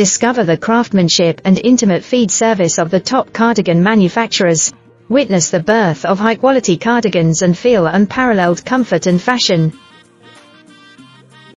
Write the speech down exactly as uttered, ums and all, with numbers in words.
Discover the craftsmanship and intimate feed service of the top cardigan manufacturers. Witness the birth of high-quality cardigans and feel unparalleled comfort and fashion.